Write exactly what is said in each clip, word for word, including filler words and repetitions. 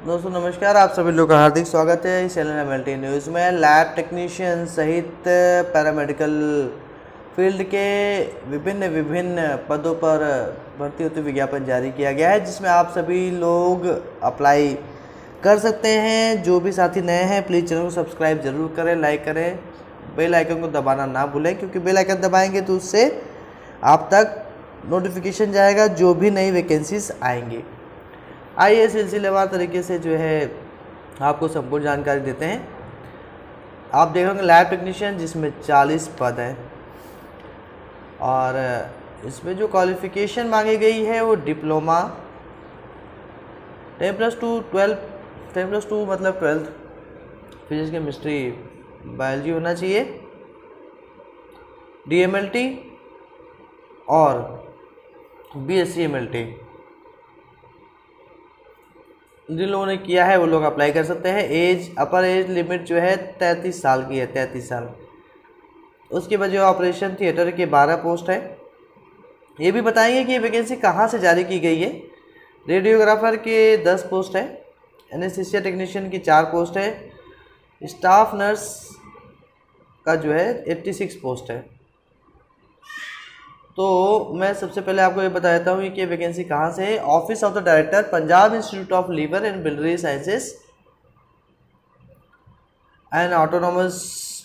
दोस्तों नमस्कार, आप सभी लोग का हार्दिक स्वागत है इस channel M L T news में। लैब टेक्नीशियन सहित पैरामेडिकल फील्ड के विभिन्न विभिन्न पदों पर भर्ती हेतु विज्ञापन जारी किया गया है, जिसमें आप सभी लोग अप्लाई कर सकते हैं। जो भी साथी नए हैं प्लीज़ चैनल को सब्सक्राइब जरूर करें, लाइक करें, बेल आइकन को दबाना ना भूलें, क्योंकि बेल आइकन दबाएंगे तो उससे आप तक नोटिफिकेशन जाएगा जो भी नई वैकेंसीज आएंगी। आइए सिलसिलेवार तरीके से जो है आपको संपूर्ण जानकारी देते हैं। आप देखेंगे लैब टेक्नीशियन जिसमें चालीस पद हैं और इसमें जो क्वालिफ़िकेशन मांगी गई है वो diploma ten plus two twelve ten plus two मतलब ट्वेल्थ फिजिक्स केमिस्ट्री बायोलॉजी होना चाहिए, डी एम एल टी और B S C M L T जिन लोगों ने किया है वो लोग अप्लाई कर सकते हैं। एज अपर एज लिमिट जो है तैंतीस साल की है, तैंतीस साल। उसके बाद जो ऑपरेशन थिएटर के बारह पोस्ट है। ये भी बताएंगे कि ये वैकेंसी कहाँ से जारी की गई है। रेडियोग्राफर के दस पोस्ट है, एनेस्थीसिया टेक्नीशियन की चार पोस्ट है, स्टाफ नर्स का जो है छियासी पोस्ट है। तो मैं सबसे पहले आपको ये बता देता हूँ कि ये वैकेंसी कहाँ से है। Office of the director, Punjab institute of liver and biliary sciences and autonomous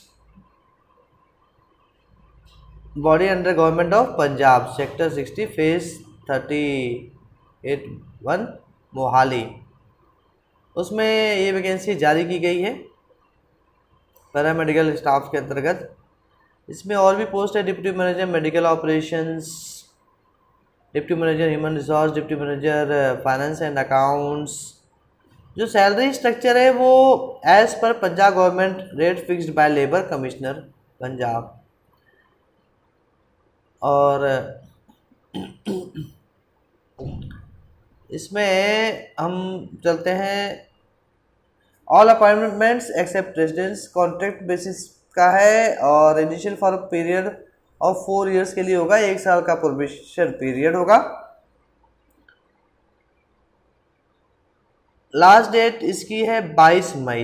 body under government of Punjab, sector sixty, phase thirty eight one, Mohali. उसमें ये वैकेंसी जारी की गई है पैरामेडिकल स्टाफ के अंतर्गत। इसमें और भी पोस्ट है, deputy manager medical operations, deputy manager human resource, deputy manager finance and accounts. जो सैलरी स्ट्रक्चर है वो as per Punjab government rate fixed by labour commissioner Punjab. और इसमें हम चलते हैं, all appointments except residence contract basis का है और initial for period of four years के लिए होगा, एक साल का प्रोबेशन पीरियड होगा। लास्ट डेट इसकी है बाईस मई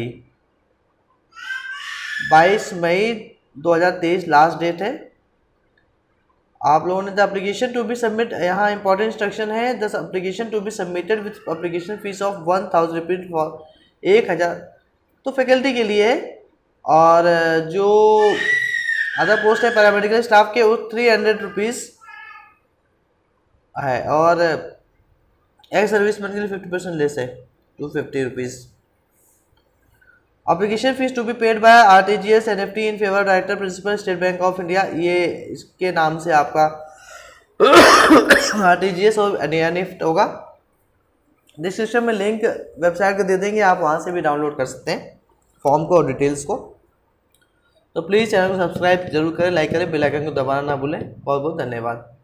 बाईस मई दो हज़ार तेईस लास्ट डेट है। आप लोगों ने the application to be submit, यहाँ इंपॉर्टेंट इंस्ट्रक्शन है, the application to be submitted with application fees of one thousand rupees for एक हज़ार तो फैकल्टी के लिए है। और जो अदर पोस्ट है पैरामेडिकल स्टाफ के वो थ्री हंड्रेड रुपीज़ है और एक्स सर्विसमैन के लिए फिफ्टी परसेंट लेस है, two fifty rupees. Application fees to be paid by R T G S N F T in favour director principal state bank of India. ये इसके नाम से आपका आर टी जी एस और NEFT होगा। Description में link website का दे देंगे, आप वहाँ से भी डाउनलोड कर सकते हैं फॉर्म को और डिटेल्स को। तो प्लीज़ चैनल को सब्सक्राइब जरूर करें, लाइक करें, बेल आइकन को दबाना ना भूलें। बहुत बहुत धन्यवाद।